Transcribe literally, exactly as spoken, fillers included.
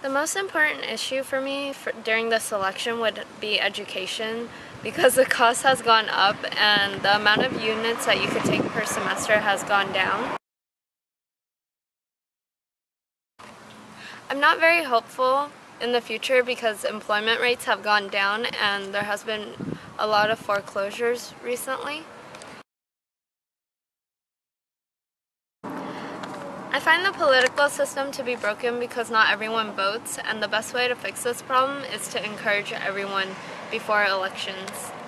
The most important issue for me for, during this election would be education, because the cost has gone up and the amount of units that you could take per semester has gone down. I'm not very hopeful in the future because employment rates have gone down and there has been a lot of foreclosures recently. I find the political system to be broken because not everyone votes, and the best way to fix this problem is to encourage everyone before elections.